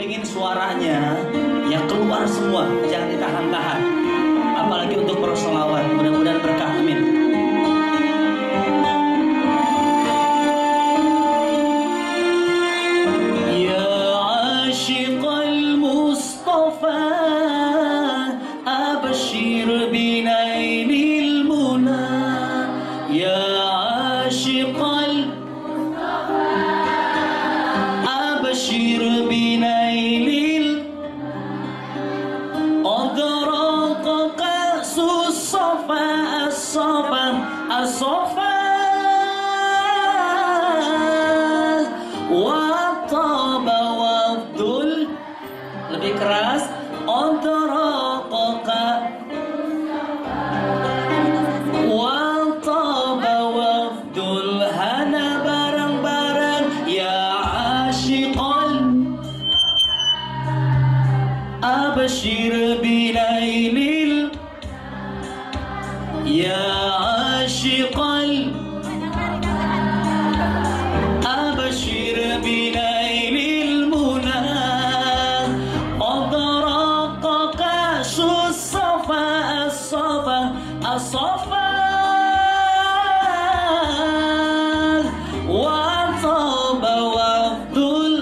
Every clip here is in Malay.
ingin suaranya yang keluar semua, jangan ditahan-tahan. Apalagi untuk bersolawat, mudah-mudahan berkah, amin. Ya ashiqal Mustafa abshir binailil muna. Ya ashiqal abshir binailil adraqa kasus safa as-safa as-safa wa taba wafdul, lebih keras, adraqa wa taba wafdul hana bareng-bareng. Ya ashiqal abshir binailil, ya ashiqal abshir binailil muna adraqa kasus safa as-safa as-safa wa taba wafdul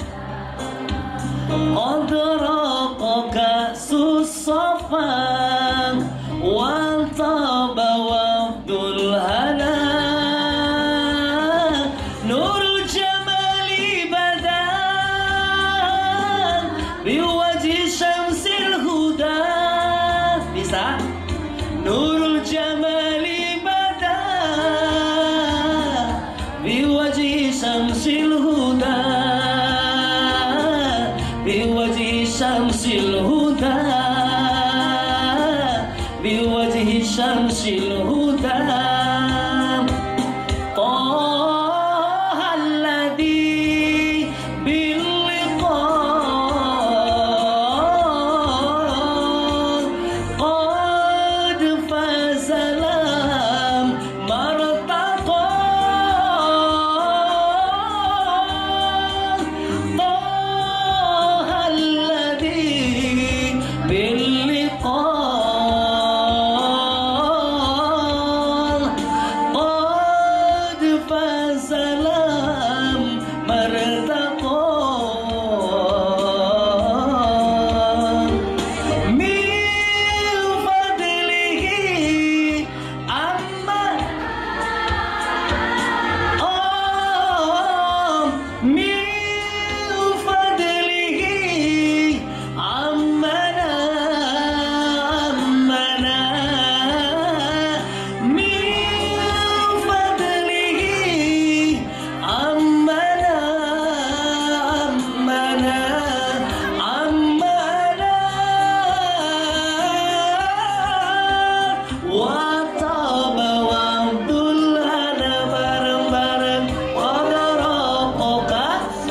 adraqa kasus safa wa taba wafdul hana nurul jamali badan biwajhi syamsil huda. Bisa? Nurul jamali badan biwajhi syamsil huda, biwajhi syamsil huda, biwajhi syamsil huda. Taha alladhi bil liqa qad fazalam martaqa. Taha alladhi bil liqa qad fazalam martaqa. Min fadlihi amma min fadlihi ammana ammana min fadlihi ammana ammana ammana wa taba wafdul hana bareng-bareng adraqa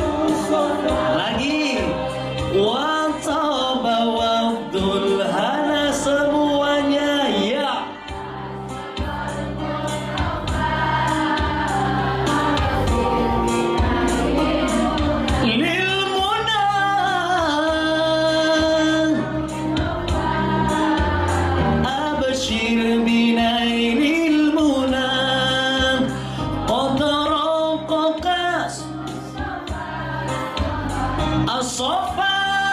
lagi wa taba wafdul hana semuanya. Ya lil muna abshir binailil muna adraqa kas as-safa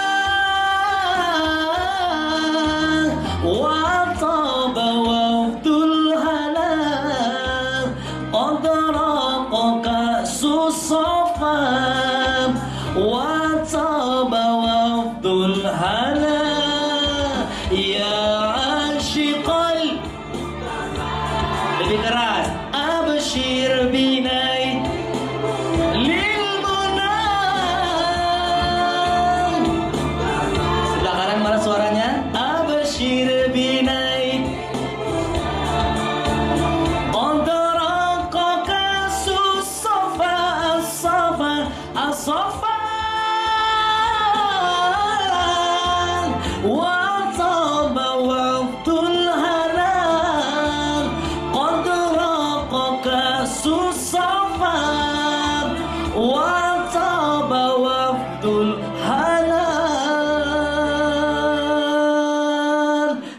wa taba wafdul hana adraqa kasus safa wa taba wafdul hana. Ya ashiqal, lebih keras, abshir binai lil muna. Sebelah kanan mana suaranya? Abshir binai adraqa kasus safa as-safa as-safa wa taba wafdul hana qad raqa kasus safa wa taba wafdul hana.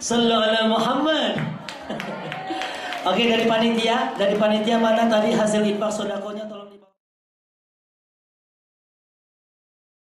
Sallu ala Muhammad. Oke, dari panitia mana tadi hasil infak sodakonya tolong dibawa.